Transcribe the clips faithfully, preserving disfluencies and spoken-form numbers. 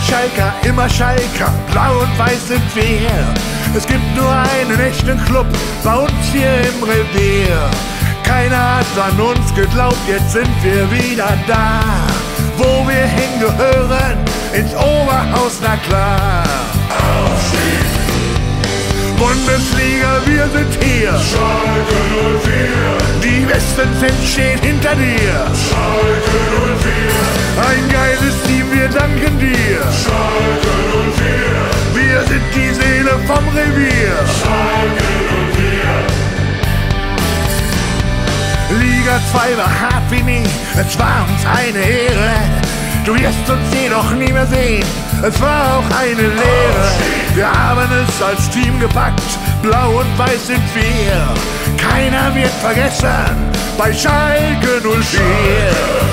Schalker, immer Schalker, blau und weiß sind wir. Es gibt nur einen echten Club bei uns hier im Revier. Keiner hat an uns geglaubt, jetzt sind wir wieder da, wo wir hingehören, ins Oberhaus, na klar. Aufstieg Bundesliga, wir sind hier. Schalke null vier, Die besten Fans stehen hinter dir. Schalke null vier, Ein geiles Team, wir danken dir. Schalke null vier, Wir sind die Seele vom Revier. Schalke null vier. Liga zwei war hart wie nie, es war uns eine Ehre. Du wirst uns jedoch nie mehr sehen, es war auch eine Lehre. Wir haben es als Team gepackt, blau und weiß sind wir. Keiner wird vergessen, bei Schalke null vier.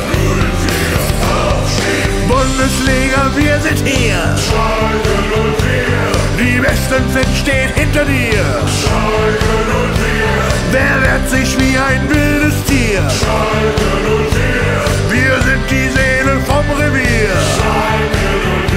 Bundesliga, wir sind hier. Schalke null vier, Die besten Fans stehen hinter dir. Schalke null vier, Wer wehrt sich wie ein wildes Tier? Schalke null vier, Wir sind die Seele vom Revier. Schalke null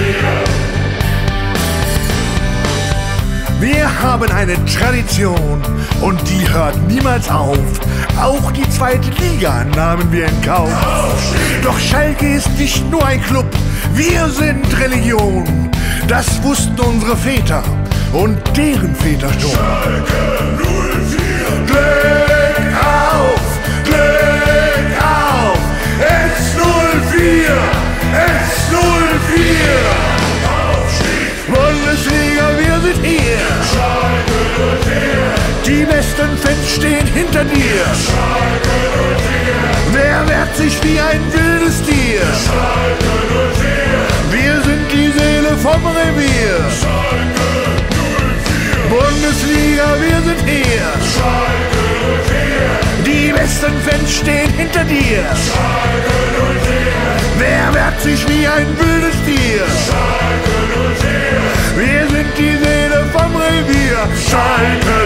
vier. Wir haben eine Tradition und die hört niemals auf. Auch die zweite Liga nahmen wir in Kauf. Doch Schalke ist nicht nur ein Club, wir sind Religion. Das wussten unsere Väter und deren Väter schon. Schalke null vier, Glück auf, Glück auf, S null vier, S null vier. Aufstieg Bundesliga, wir sind hier. Schalke null vier, Die besten Fans stehen hinter dir. Schalke null vier, Wer wehrt sich wie ein wildes Tier? Schalke null vier, Wir sind die Seele vom Revier. Schalke null vier, Bundesliga, wir sind hier. Schalke null vier, Die besten Fans stehen hinter dir. Schalke null vier, Wer wehrt sich wie ein wildes Tier? Schalke null vier, Wir sind die Seele vom Revier. Schalke